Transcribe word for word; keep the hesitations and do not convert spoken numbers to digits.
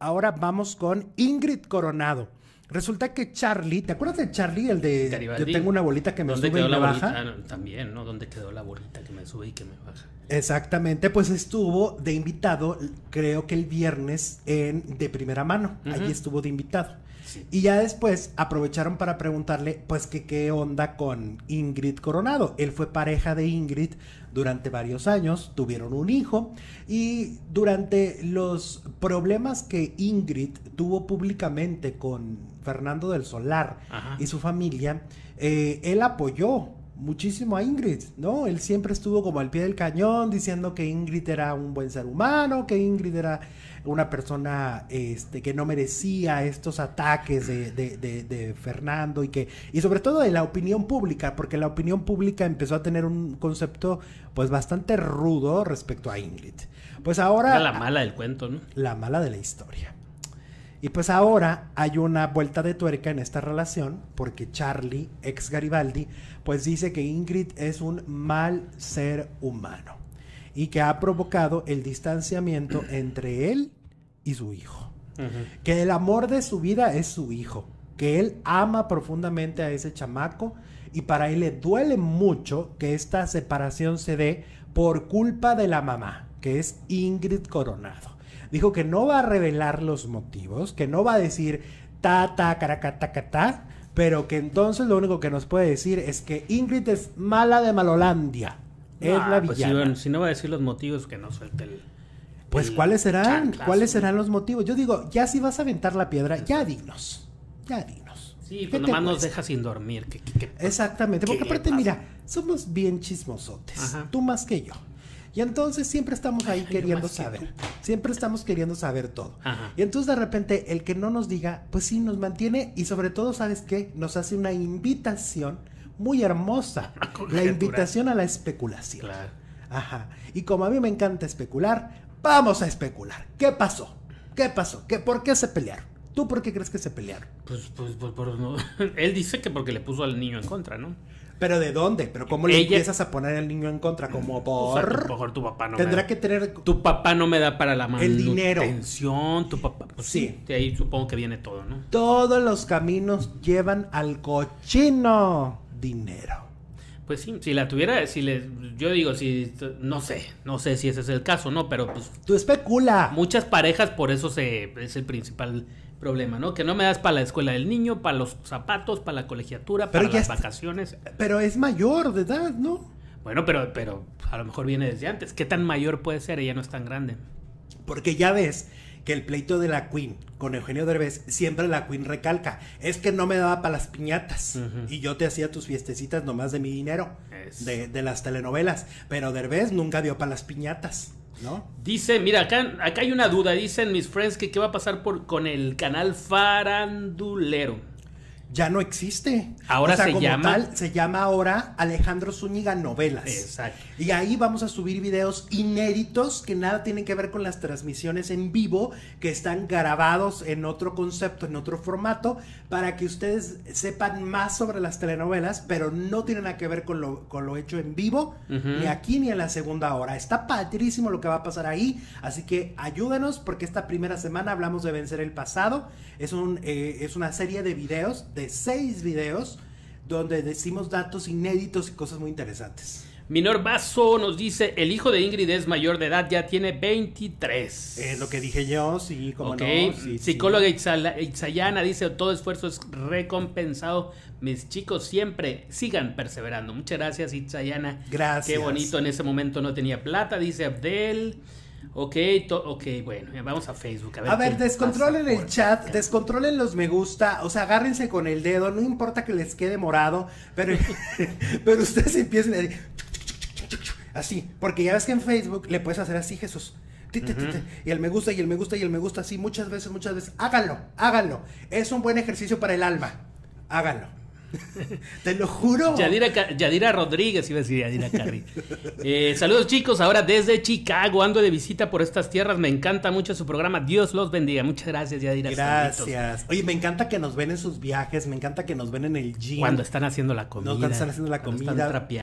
ahora vamos con Ingrid Coronado. Resulta que Charlie, ¿te acuerdas de Charlie? El de Garibaldi. yo tengo una bolita que me ¿Dónde sube y quedó me la baja. bolita? Ah, no, también, ¿no? ¿Dónde quedó la bolita que me sube y que me baja? Exactamente, pues estuvo de invitado, creo que el viernes en De Primera Mano. Uh-huh. Allí estuvo de invitado. Sí. Y ya después aprovecharon para preguntarle, pues, que qué onda con Ingrid Coronado. Él fue pareja de Ingrid durante varios años, tuvieron un hijo, y durante los problemas que Ingrid tuvo públicamente con Fernando del Solar, ajá, y su familia, eh, él apoyó muchísimo a Ingrid, ¿no? Él siempre estuvo como al pie del cañón diciendo que Ingrid era un buen ser humano, que Ingrid era una persona este, que no merecía estos ataques de, de, de, de Fernando y que y sobre todo de la opinión pública, porque la opinión pública empezó a tener un concepto pues bastante rudo respecto a Ingrid. Pues ahora... Era la mala del cuento, ¿no? La mala de la historia. Y pues ahora hay una vuelta de tuerca en esta relación, porque Charlie, ex Garibaldi, pues dice que Ingrid es un mal ser humano y que ha provocado el distanciamiento entre él y su hijo. Uh-huh. Que el amor de su vida es su hijo, que él ama profundamente a ese chamaco y para él le duele mucho que esta separación se dé por culpa de la mamá, que es Ingrid Coronado. Dijo que no va a revelar los motivos, que no va a decir ta, ta, caraca, ta, ta, ta, pero que entonces lo único que nos puede decir es que Ingrid es mala de Malolandia. No, es la pues villana. Si, bueno, si no va a decir los motivos, que no suelte el... Pues el ¿cuáles serán? chanclazo. ¿Cuáles serán los motivos? Yo digo, ya si vas a aventar la piedra, ya dinos. Ya dinos. Sí, pues nomás nos deja sin dormir. ¿Qué, qué, qué, Exactamente, porque aparte, pasa? Mira, somos bien chismosotes. Ajá. Tú más que yo. Y entonces siempre estamos ahí Ay, queriendo saber. Siempre estamos queriendo saber todo. Ajá. Y entonces de repente el que no nos diga, pues sí, nos mantiene y sobre todo, ¿sabes qué? Nos hace una invitación muy hermosa. La invitación a la especulación. Claro. Ajá. Y como a mí me encanta especular, vamos a especular. ¿Qué pasó? ¿Qué pasó? ¿Qué, ¿Por qué se pelearon? ¿Tú por qué crees que se pelearon? Pues, pues, pues, pues no. Él dice que porque le puso al niño en contra, ¿no? ¿Pero de dónde? ¿Pero cómo le Ella... empiezas a poner al niño en contra? Como por... O sea, tu, mejor tu papá no Tendrá me da... que tener... Tu papá no me da para la el dinero. Manutención, tu papá... Pues sí. sí. De ahí supongo que viene todo, ¿no? Todos los caminos llevan al cochino dinero. Pues sí, si la tuviera, si le... Yo digo, si... No sé, no sé si ese es el caso, ¿no? Pero pues... Tú especula. Muchas parejas por eso se es el principal... problema, ¿no? Que no me das para la escuela del niño, para los zapatos, para la colegiatura, para las vacaciones. Pero es mayor de edad, ¿no? Bueno, pero, pero a lo mejor viene desde antes. ¿Qué tan mayor puede ser? Ella no es tan grande. Porque ya ves que el pleito de la Queen con Eugenio Derbez, siempre la Queen recalca, es que no me daba para las piñatas, uh-huh, y yo te hacía tus fiestecitas nomás de mi dinero, es... de, de las telenovelas, pero Derbez nunca dio para las piñatas, ¿no? Dice, mira, acá, acá hay una duda, dicen mis friends que qué va a pasar por, con el canal farandulero. Ya no existe. Ahora o sea, se como llama... tal, se llama ahora Alejandro Zúñiga Novelas. Exacto. Y ahí vamos a subir videos inéditos que nada tienen que ver con las transmisiones en vivo, que están grabados en otro concepto, en otro formato, para que ustedes sepan más sobre las telenovelas, pero no tienen nada que ver con lo, con lo hecho en vivo, uh-huh, ni aquí ni en la segunda hora. Está padrísimo lo que va a pasar ahí, así que ayúdenos, porque esta primera semana hablamos de Vencer el Pasado. Es, un, eh, es una serie de videos de seis videos donde decimos datos inéditos y cosas muy interesantes. Minor Vaso nos dice, el hijo de Ingrid es mayor de edad, ya tiene veintitrés. Es eh, lo que dije yo, sí, como okay. no. Sí, Psicóloga sí. Itzayana dice, todo esfuerzo es recompensado. Mis chicos siempre sigan perseverando. Muchas gracias, Itzayana. Gracias. Qué bonito, en ese momento no tenía plata, dice Abdel. Ok, to, ok, bueno, vamos a Facebook. A ver, a ver descontrolen el chat, acá. Descontrolen los me gusta, o sea, agárrense con el dedo, no importa que les quede morado, pero, pero ustedes empiecen a decir, así, porque ya ves que en Facebook le puedes hacer así, Jesús. Uh-huh. Y el me gusta, y el me gusta, y el me gusta, así, muchas veces, muchas veces. Háganlo, háganlo. Es un buen ejercicio para el alma. Háganlo. Te lo juro. Yadira, Yadira Rodríguez, iba a decir Yadira Carri. Eh, saludos, chicos, ahora desde Chicago, ando de visita por estas tierras. Me encanta mucho su programa. Dios los bendiga. Muchas gracias, Yadira. Gracias. Oye, me encanta que nos ven en sus viajes, me encanta que nos ven en el gym. Cuando están haciendo la comida. No, cuando están haciendo la comida.